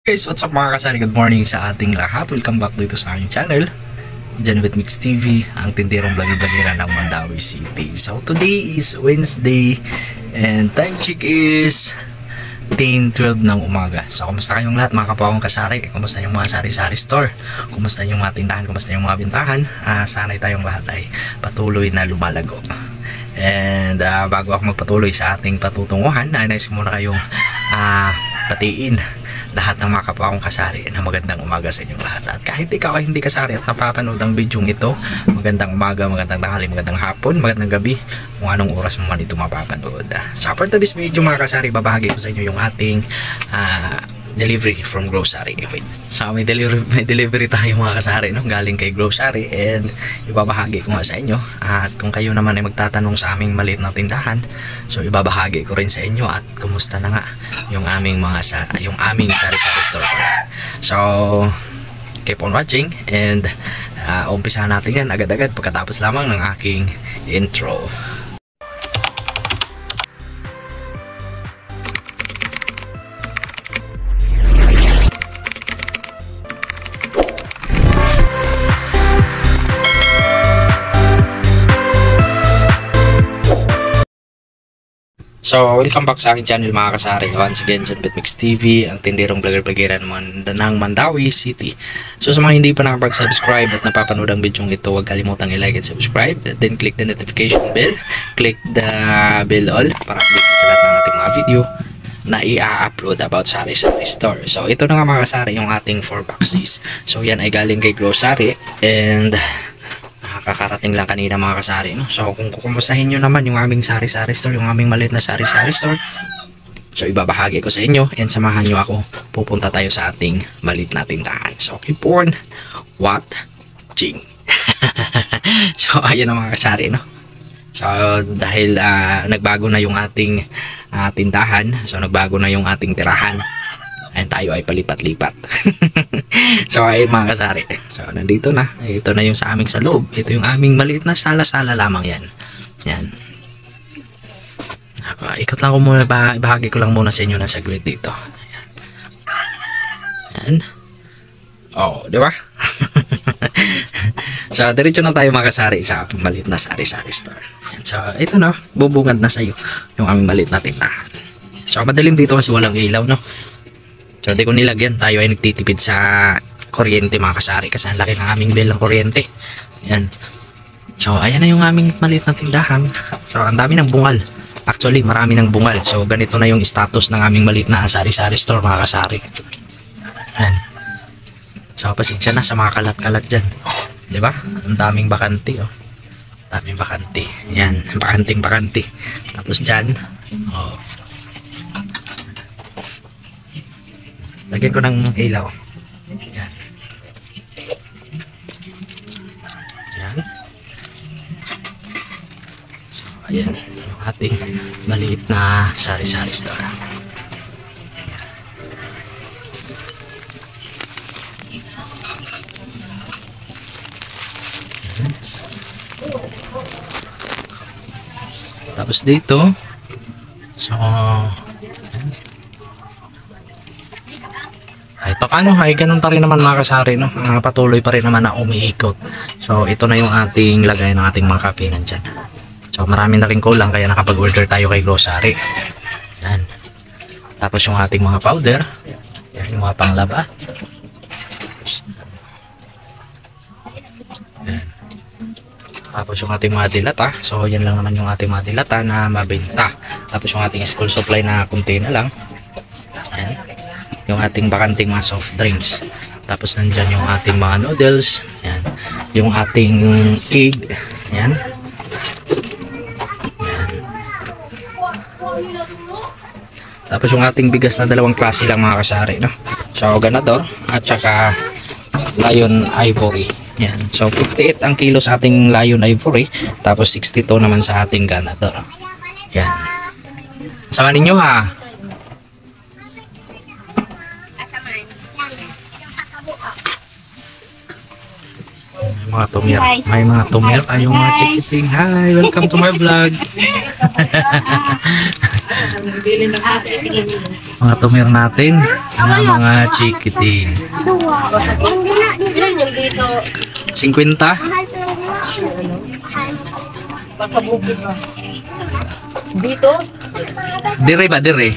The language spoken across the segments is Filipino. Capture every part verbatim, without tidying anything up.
Guys, what's up mga kasari? Good morning sa ating lahat. Welcome back dito sa aking channel, Janvet Mix T V, ang tindirong vlog-vlogera ng Mandawi City. So today is Wednesday and time check is ten twelve ng umaga. So kumusta kayong lahat mga kapawang kasari? Kumusta yung mga sari-sari store? Kumusta yung mga tindahan? Kumusta yung mga bintahan? Uh, sana'y tayong lahat ay patuloy na lumalago. And uh, bago ako magpatuloy sa ating patutunguhan, uh, nais muna kayong uh, patiin lahat ng mga kapwa kong kasari na magandang umaga sa inyong lahat. At kahit ikaw ay hindi kasari at napapanood ang video ito, magandang umaga, magandang tanghali, magandang hapon, magandang gabi, kung anong oras mo man ito mapapanood. So for this video mga kasari, babahagi ko sa inyo yung ating uh, delivery from grocery. Wait. So may delivery, may delivery tayo mga kasari, no? Galing kay grocery, and ibabahagi ko nga sa inyo. At kung kayo naman ay magtatanong sa aming maliit na tindahan, so ibabahagi ko rin sa inyo at kumusta na nga yung aming mga sa yung aming sari-sari store. So keep on watching, and uh, umpisahan natin yan agad-agad pagkatapos lamang ng aking intro. So, welcome back sa aking channel mga kasari. Once again, Janvet Mix T V, ang tindirong vlogger-vlogera ng Mandawi City. So, sa mga hindi pa nakapag-subscribe at napapanood ang video ito, huwag kalimutang i-like and subscribe. Then, click the notification bell. Click the bell all para update sa lahat ng ating mga video na i-upload about sari-sari store. So, ito na nga mga kasari, yung ating four boxes. So, yan ay galing kay grocery, and kakarating lang kanina mga kasari, no? So kung kukumustahin nyo naman yung aming sari-sari store, yung aming maliit na sari-sari store, so ibabahagi ko sa inyo, and samahan nyo ako, pupunta tayo sa ating maliit na tindahan. So keep on watching. So ayan ang mga kasari, no? So dahil uh, nagbago na yung ating uh, tindahan, so nagbago na yung ating tirahan, and tayo ay palipat-lipat. So ayun mga kasari, so nandito na, ito na yung sa aming sa loob. Ito yung aming maliit na sala-sala lamang yan. Yan. Okay, ikot lang ko muna, bahagi ko lang muna sa inyo na saglit dito. Yan. Yan. Oh, di ba? So diretso na tayo mga kasari sa aming maliit na sari-sari store. Yan. So ito na, bubungad na sa iyo yung aming maliit na tindahan. So madalim dito kasi walang ilaw, no? So di ko nilagyan, tayo ay nagtitipid sa kuryente mga kasari kasi ang laki ng aming bill ng kuryente. Yan. So ayan na yung aming maliit na tindahan. So ang dami ng bungal. Actually marami ng bungal. So ganito na yung status ng aming maliit na sari-sari store mga kasari. Yan. So pasensya na sa mga kalat-kalat dyan, diba? Ang daming bakante, oh. Daming bakante. Yan, bakanting bakante. Tapos dyan, oh, lagyan ko ng ilaw. Yan. Yan. So, ayan yung ating maliit na sari-sari store. Yan. Tapos dito, so ito ano, ay ganun pa rin naman mga kasari, no? Uh, patuloy pa rin naman na umiikot. So ito na yung ating lagay ng ating mga kape nandyan. So marami na rin kulang kaya nakapag-order tayo kay grocery. Yan. Tapos yung ating mga powder, yan, yung mga panglaba. Yan. Tapos yung ating mga dilata. So yan lang naman yung ating mga dilata na mabenta. Tapos yung ating school supply na kunti na lang. Yan. Yung ating bakanting mga soft drinks. Tapos nandyan yung ating mga noodles. Yan. Yung ating egg. Yan. Yan. Tapos yung ating bigas na dalawang klase lang mga kasari, no? So ganador at saka Lion Ivory. Yan. So fifty-eight ang kilo sa ating Lion Ivory. Tapos sixty-two naman sa ating ganador. Yan. Sama ninyo ha. Mga tumir, may mga tumir ay yung mga chikising. Hi, welcome to my vlog. Mga tumir natin na mga chikiting. Ilan yung dito? fifty? Pasabukid ba? Dito? Dire ba, dire?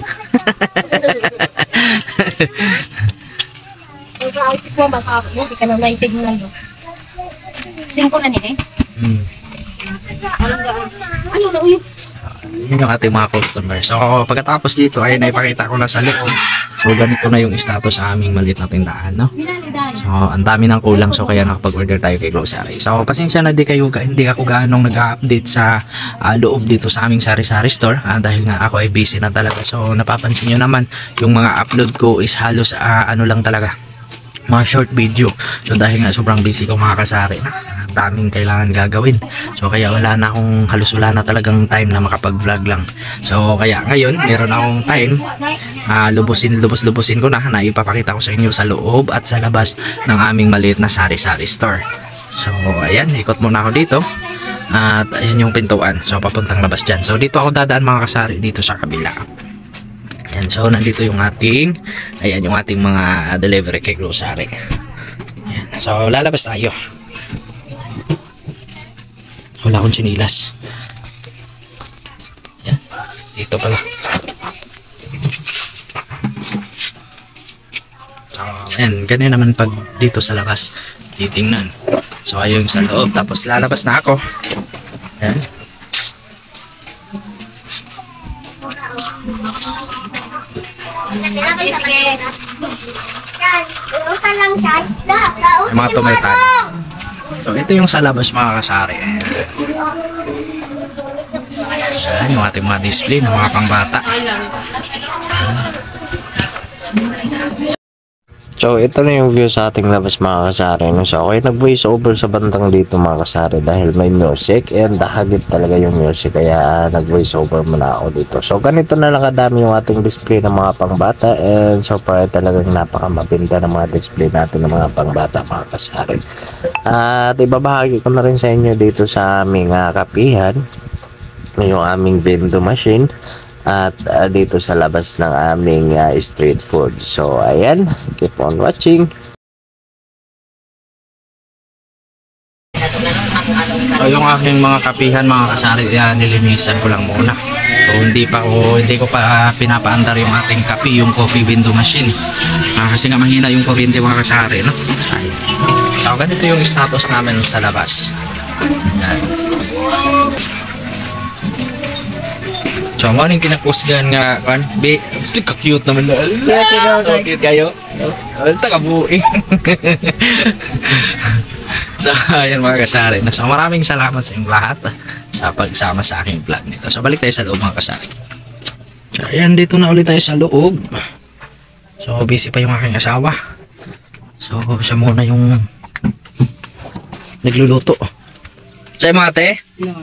Ang outfit mo, masakap mo, di ka na naitignan mo. Singko na niya eh. Hmm. Walang gaan. Ano na uyo? Yun yung ating mga customers. So, pagkatapos dito ay naipakita ko na sa loob. So, ganito na yung status sa aming maliit na tindahan, no? So, ang dami ng kulang. So, kaya nakapag-order tayo kay grocery. So, pasensya na di kayo, hindi ako gaanong nag-update sa uh, loob dito sa aming sari-sari store. Uh, dahil nga ako ay busy na talaga. So, napapansin nyo naman, yung mga upload ko is halos uh, ano lang talaga, mga short video. So, dahil nga sobrang busy ko mga kasari na, daming kailangan gagawin. So kaya wala na akong halos wala na talagang time na makapag-vlog lang. So kaya ngayon meron akong time, uh, lubusin lubos lubusin ko na na ipapakita ko sa inyo sa loob at sa labas ng aming maliit na sari-sari store. So ayan, ikot muna ako dito. At ayan yung pintuan. So papuntang labas dyan. So dito ako dadaan mga kasari, dito sa kabila. Ayan, so nandito yung ating ayan yung ating mga delivery kay grocery. Ayan, so lalabas tayo. Wala akong chinilas. Yan. Dito pala. So, ayan. Ganyan naman pag dito sa labas. Titingnan. So, ayun sa loob. Tapos lalabas na ako. Ayan. Yung mga tumaytay. So, ito yung sa labas mga kasari. Ayan, yung ating mga display ng mga pangbata. So, ito na yung view sa ating labas mga kasari. No? So, okay, nag-voice over sa bandang dito mga kasari dahil may music and hagip talaga yung music. Kaya uh, nag-voice over muna ako dito. So, ganito na lang kadami yung ating display ng mga pangbata and so far talagang napakamabinta ng mga display natin ng mga pangbata mga kasari. At ibabahagi ko na rin sa inyo dito sa aming uh, kapihan yung aming vending machine at uh, dito sa labas ng aming uh, street food. So ayan, keep on watching. So yung aking mga kapihan mga kasari, uh, nilinisan ko lang muna. So hindi pa ko hindi ko pa uh, pinapaandar yung ating kape, yung coffee window machine. Uh, kasi nga mahina yung kuryente mga kasari, no? So ganito yung status namin sa labas. Ayan. So, morning pinag-postgan nga, kan, be, ka-cute naman na. Cute kayo. Taga-buing. So, ayan mga kasari. So, maraming salamat sa inyong lahat sa pagsama sa aking vlog nito. So, balik tayo sa loob mga kasari. So, ayan, dito na ulit tayo sa loob. So, busy pa yung aking asawa. So, siya muna yung nagluluto. Sa'yo mga ate?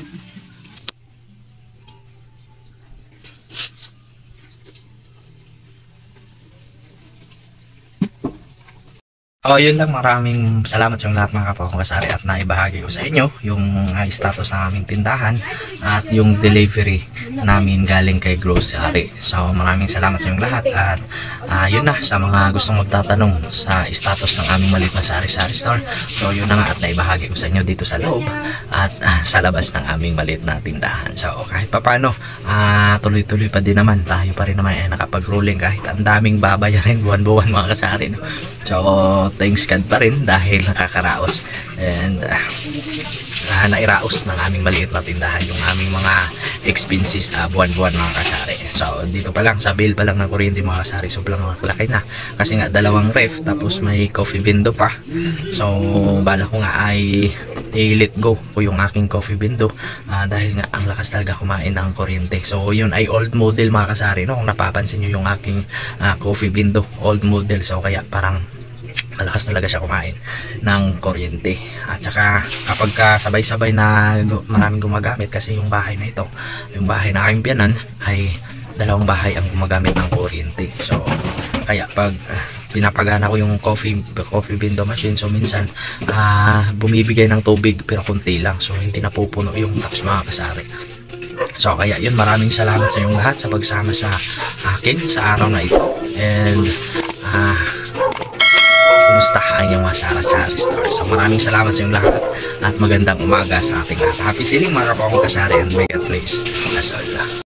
Oh, yun lang. Maraming salamat sa lahat mga kapwa kong kasari at naibahagi ko sa inyo yung uh, status ng aming tindahan at yung delivery namin galing kay grocery. So, maraming salamat sa inyong lahat at uh, yun na, sa mga gustong magtatanong sa status ng aming maliit na sari-sari store. So, yun na nga at naibahagi ko sa inyo dito sa loob at uh, sa labas ng aming maliit na tindahan. So, kahit papano, uh, tuloy-tuloy pa din naman. Tayo pa rin naman ay nakapag-rolling kahit ang daming babayarin buwan-buwan mga kasari. No? So, thanks God pa rin dahil nakakaraos and uh, uh, nairaos ng aming maliit na tindahan yung aming mga expenses uh, buwan-buwan mga kasari. So dito pa lang sa bill pa lang ng kuryente mga kasari, sobrang laki na kasi nga dalawang ref tapos may coffee window pa. So bala ko nga ay i-let go ko yung aking coffee window uh, dahil nga ang lakas talaga kumain ng kuryente. So yun ay old model mga kasari, no? Kung napapansin nyo yung aking uh, coffee window, old model, so kaya parang malakas talaga siya kumain ng kuryente. At saka kapag ka sabay-sabay na maraming gumagamit, kasi yung bahay na ito, yung bahay na aking biyanan ay dalawang bahay ang gumagamit ng kuryente. So kaya pag uh, pinapagana ko yung coffee coffee window machine, so minsan uh, bumibigay ng tubig pero konti lang, so hindi napupuno yung taps mga kasari. So kaya yun, maraming salamat sa inyong lahat sa pagsama sa akin sa araw na ito. And ah kumusta ang inyong mga Sara-Sari Stars. So maraming salamat sa inyong lahat at magandang umaga sa ating lahat. Happy sailing mga kapakong kasari and may God bless. That's all.